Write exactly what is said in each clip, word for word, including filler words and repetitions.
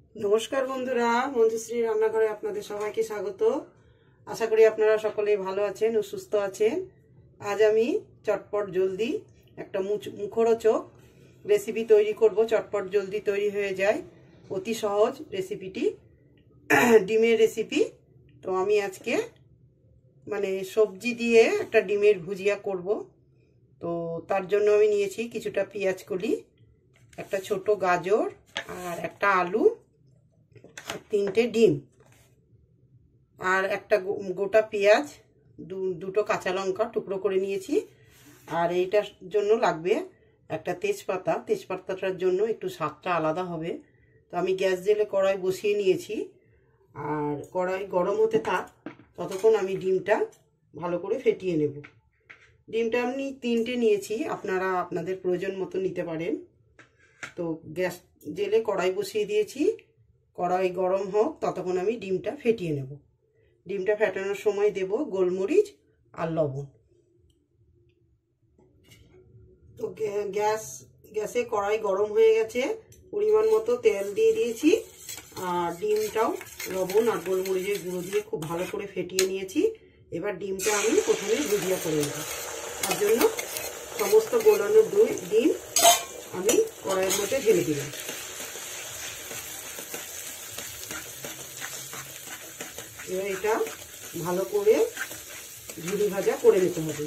नमस्कार बंधुरा मंजुश्री रान्नाघरे आपनादेर सबाइके स्वागत। आशा करी आपनारा सकलेई भालो आछेन ओ सुस्थ आछेन। आज आमी चटपट जल्दी एकटा मुखरोचक रेसिपि तैरी करब। चटपट जल्दी तैरी हये जाय, अति सहज रेसिपिटी डिमेर रेसिपि। तो आमी आजके माने सब्जी दिये एकटा डिमेर भुजिया करब। तो तार जोन्नो आमी नियेछि किछुटा पेंयाज कली, एकटा छोटो गाजर और एकटा आलू, तीनटे डिम और एकटा गोटा पेंयाज, दुटो काँचा लंका टुकरो करे नियेछि। और एटार जोन्नो लागबे एकटा तेजपाता। तेजपाताटार जोन्नो एकटु स्वादटा आलादा होबे। तो आमी ग्यास जेले कड़ाई बसिए नियेछि और कड़ाई गरम होते थाक ततक्षण आमी डिमटा भालो करे फेटिए नेब। डिमटा आमी तीनटे नियेछि, आपनारा आपनादेर प्रयोजन मतो निते पारेन। तो ग्यास जेले कड़ाई बसिए दिएछि, कड़ाई गरम होक ततक्षण आमी डिमटा फेटिए नेब। डिमटा फेटानोर समय देब गोलमरिच और लवण। तो ग्यास ग्यासे कड़ाई गरम हये गेछे, परिमाण मतो तेल दिए दिएछि और डिमटाओ लवण और गोलमरिचेर गुঁড়ো दिए खूब भालो करे फेटिए निएछि। एबार डिमटा आमी प्रथमे भुजिया करे नेब। तार जोन्नो समस्त गोलानो डिम आमी कड़ाइয়ের মধ্যে ঢেলে দিলাম। এবার এটা ভালো করে ঝুরি ভাজা করে নিতে হবে।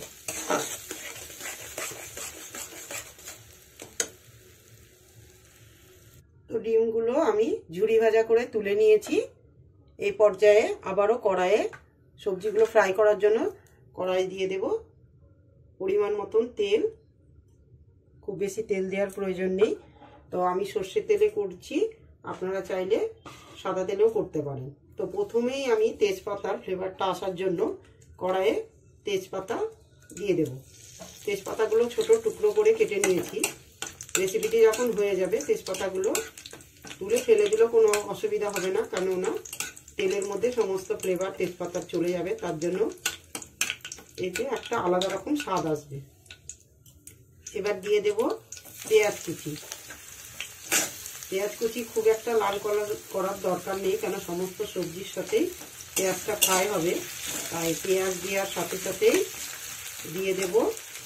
তো ডিমগুলো আমি ঝুরি ভাজা করে তুলে নিয়েছি। এই পর্যায়ে আবারও কড়াইয়ে সবজিগুলো ফ্রাই করার জন্য কড়াই দিয়ে দেব পরিমাণ মতন তেল। খুব বেশি তেল দেওয়ার প্রয়োজন নেই। তো আমি সরষের তেলে করছি, আপনারা চাইলে সাদা তেলেও করতে পারেন। তো প্রথমেই আমি তেজপাতার ফ্লেভারটা আসার জন্য কড়াইয়ে তেজপাতা দিয়ে দেব। তেজপাতাগুলো ছোট টুকরো করে কেটে নিয়েছি। রেসিপিটি যখন হয়ে যাবে তেজপাতাগুলো তুলে ফেলে দিলেও কোনো অসুবিধা হবে না, কেননা তেলের মধ্যে সমস্ত ফ্লেভার তেজপাতার চলে যাবে। তার জন্য এতে একটা আলাদা রকম স্বাদ আসবে। এবার দিয়ে দেব পেঁয়াজ কুচি। পেঁয়াজ কুচি খুব একটা লাল করার দরকার নেই, কেন সমস্ত সবজির সাথেই পেঁয়াজটা ফ্রাই হবে। তাই পেঁয়াজ দেওয়ার সাথে সাথেই দিয়ে দেব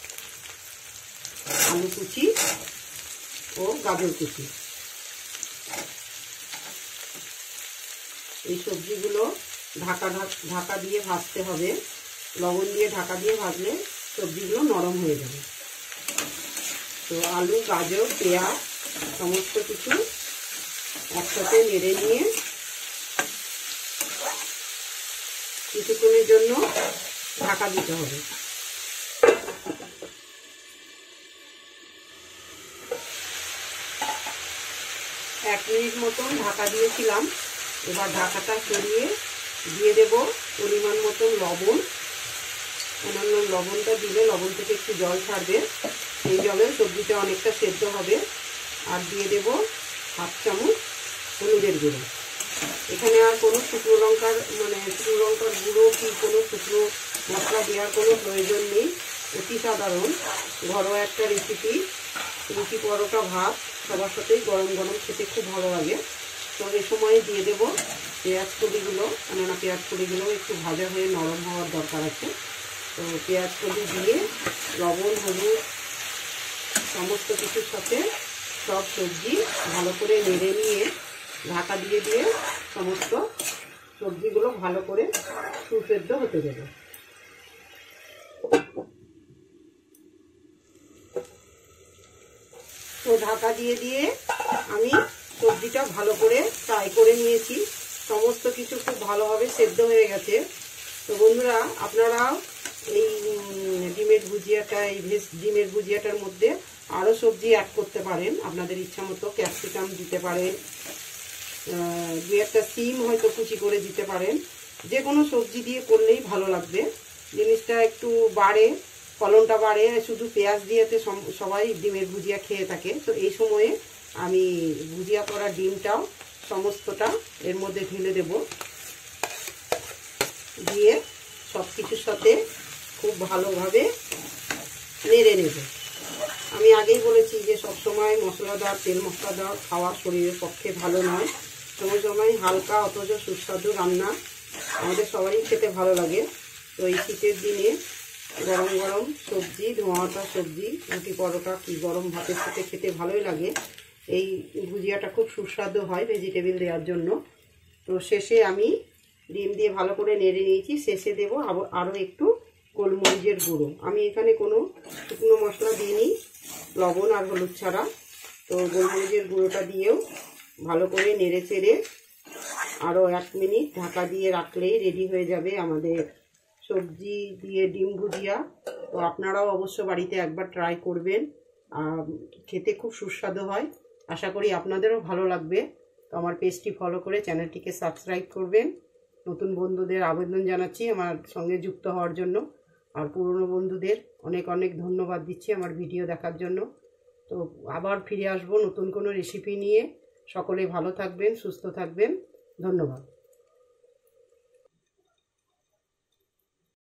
আলু কুচি ও গাজর কুচি। এই সবজিগুলো ঢাকা ঢাকা দিয়ে ভাজতে হবে। লবণ দিয়ে ঢাকা দিয়ে ভাজলে সবজিগুলো নরম হয়ে যাবে। তো আলু গাজর পেঁয়াজ সমস্ত কিছু একসাথে নেড়ে নিয়ে কিছুক্ষণের জন্য ঢাকা দিতে হবে। এক মিনিট মতন ঢাকা দিয়েছিলাম। এবার ঢাকাটা সরিয়ে দিয়ে দেব পরিমাণ মতন লবণ। অন্যান্য লবণটা দিলে লবণ থেকে একটু জল ছাড়বে, এই জলে সবজিটা অনেকটা সেদ্ধ হবে। আর দিয়ে দেব হাফ চামচ হলুদের গুঁড়ো। এখানে আর কোনো শুকনো লঙ্কার মানে শুকনো লঙ্কার গুঁড়ো কি কোনো শুকনো মশলা দেওয়ার কোনো প্রয়োজন নেই। অতি সাধারণ ঘরোয়া একটা রেসিপি। রুটি পরোটা ভাত সবার সাথেই গরম গরম খেতে খুব ভালো লাগে। তো এই সময় দিয়ে দেব পেঁয়াজ কলিগুলো, কেননা পেঁয়াজ কলিগুলো একটু ভাজা হয়ে নরম হওয়ার দরকার আছে। তো পেঁয়াজ কলি দিয়ে লবণ হলুদ সমস্ত কিছুর সাথে সব সবজি ভালো করে নেড়ে নিয়ে ঢাকা দিয়ে দিয়ে সমস্ত সবজিগুলো ভালো করে সুসেদ্ধ হতে দেবে। তো ঢাকা দিয়ে দিয়ে আমি সবজিটা ভালো করে ফ্রাই করে নিয়েছি। সমস্ত কিছু খুব ভালোভাবে সেদ্ধ হয়ে গেছে। তো বন্ধুরা, আপনারাও এই ডিমের ভুজিয়াটা এই ভেজ ডিমের ভুজিয়াটার মধ্যে আরও সবজি অ্যাড করতে পারেন আপনাদের ইচ্ছা মতো। ক্যাপসিকাম দিতে পারেন, দু একটা সিম হয়তো কুচি করে দিতে পারেন। যে কোনো সবজি দিয়ে করলেই ভালো লাগবে। জিনিসটা একটু বাড়ে, ফলনটা বাড়ে। শুধু পেঁয়াজ দিয়েতে সবাই ডিমের ভুজিয়া খেয়ে থাকে। তো এই সময়ে আমি ভুজিয়া করা ডিমটাও সমস্তটা এর মধ্যে ঢেলে দেব। দিয়ে সব কিছুর সাথে খুব ভালোভাবে নেড়ে নেব। আমি আগেই বলেছি যে সব সময় মশলাদার তেল মশলাদার খাওয়া শরীরের পক্ষে ভালো নয়। সময় সময় হালকা অথচ সুস্বাদু রান্না আমাদের সবারই খেতে ভালো লাগে। তো এই শীতের দিনে গরম গরম সবজি, ধোঁয়াটা সবজি, রুটি পরোটা কি গরম ভাতের সাথে খেতে ভালোই লাগে। এই ভুজিয়াটা খুব সুস্বাদু হয় ভেজিটেবিল দেওয়ার জন্য। তো শেষে আমি ডিম দিয়ে ভালো করে নেড়ে নিয়েছি। শেষে দেবো আরও একটু গোলমরিচের গুঁড়ো। আমি এখানে কোনো শুকনো মশলা দিইনি, লবণ আর হলুদ ছাড়া। তো গোলমরিচের গুঁড়োটা দিয়েও ভালো করে নেড়ে চেড়ে আরও এক মিনিট ঢাকা দিয়ে রাখলেই রেডি হয়ে যাবে আমাদের সবজি দিয়ে ডিম ভুজিয়া। তো আপনারাও অবশ্য বাড়িতে একবার ট্রাই করবেন, খেতে খুব সুস্বাদু হয়। আশা করি আপনাদেরও ভালো লাগবে। তো আমার পেজটি ফলো করে চ্যানেলটিকে সাবস্ক্রাইব করবেন। নতুন বন্ধুদের আবেদন জানাচ্ছি আমার সঙ্গে যুক্ত হওয়ার জন্য, আর পুরনো বন্ধুদের অনেক অনেক ধন্যবাদ দিচ্ছি আমার ভিডিও দেখার জন্য। তো আবার ফিরে আসবো নতুন কোনো রেসিপি নিয়ে। সকলে ভালো থাকবেন, সুস্থ থাকবেন। ধন্যবাদ।